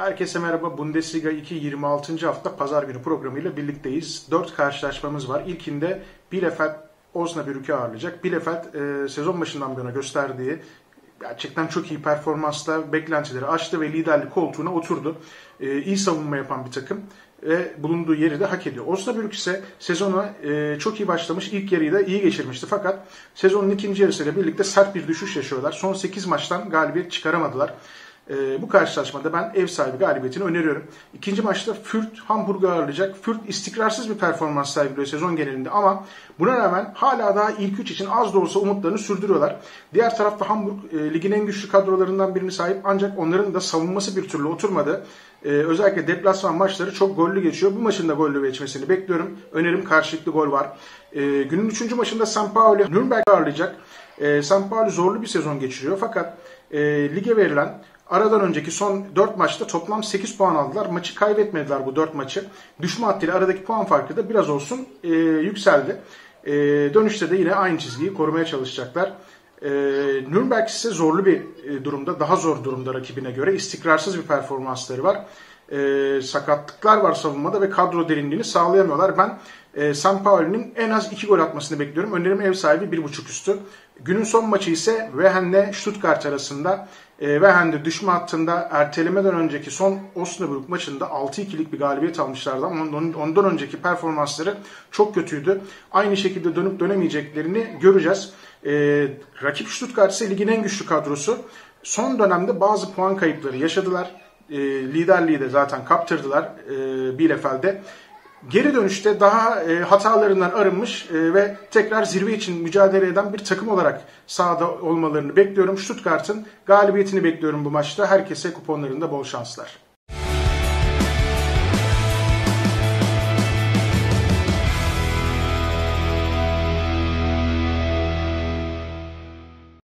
Herkese merhaba. Bundesliga 2 26. hafta pazar günü programıyla birlikteyiz. 4 karşılaşmamız var. İlkinde Bielefeld Osnabrück'ü ağırlayacak. Bielefeld sezon başından bu yana gösterdiği gerçekten çok iyi performansla beklentileri aştı ve liderlik koltuğuna oturdu. İyi savunma yapan bir takım ve bulunduğu yeri de hak ediyor. Osnabrück ise sezona çok iyi başlamış, ilk yarıyı da iyi geçirmişti. Fakat sezonun ikinci yarısıyla birlikte sert bir düşüş yaşıyorlar. Son 8 maçtan galibiyet çıkaramadılar. Bu karşılaşmada ben ev sahibi galibiyetini öneriyorum. İkinci maçta Fürth Hamburg'u ağırlayacak. Fürth istikrarsız bir performans sergiliyor sezon genelinde ama buna rağmen hala daha ilk 3 için az da olsa umutlarını sürdürüyorlar. Diğer tarafta Hamburg ligin en güçlü kadrolarından birini sahip ancak onların da savunması bir türlü oturmadı. Özellikle deplasman maçları çok gollü geçiyor. Bu maçın da gollü geçmesini bekliyorum. Önerim karşılıklı gol var. Günün 3. maçında St. Pauli Nürnberg'i ağırlayacak. St. Pauli zorlu bir sezon geçiriyor fakat lige verilen aradan önceki son 4 maçta toplam 8 puan aldılar. Maçı kaybetmediler bu 4 maçı. Düşme hattıyla aradaki puan farkı da biraz olsun yükseldi. Dönüşte de yine aynı çizgiyi korumaya çalışacaklar. Nürnberg ise zorlu bir durumda, daha zor durumda rakibine göre. İstikrarsız bir performansları var. Sakatlıklar var savunmada ve kadro derinliğini sağlayamıyorlar. Ben St. Pauli'nin en az 2 gol atmasını bekliyorum. Önerim ev sahibi 1.5 üstü. Günün son maçı ise Wehen'le Stuttgart arasında. Wehen'de düşme hattında ertelemeden önceki son Osnabrück maçında 6-2'lik bir galibiyet almışlardı ama ondan önceki performansları çok kötüydü. Aynı şekilde dönüp dönemeyeceklerini göreceğiz. Rakip Stuttgart ise ligin en güçlü kadrosu. Son dönemde bazı puan kayıpları yaşadılar. Liderliği de zaten kaptırdılar Bielefeld'e. Geri dönüşte daha hatalarından arınmış ve tekrar zirve için mücadele eden bir takım olarak sahada olmalarını bekliyorum. Stuttgart'ın galibiyetini bekliyorum bu maçta. Herkese kuponlarında bol şanslar.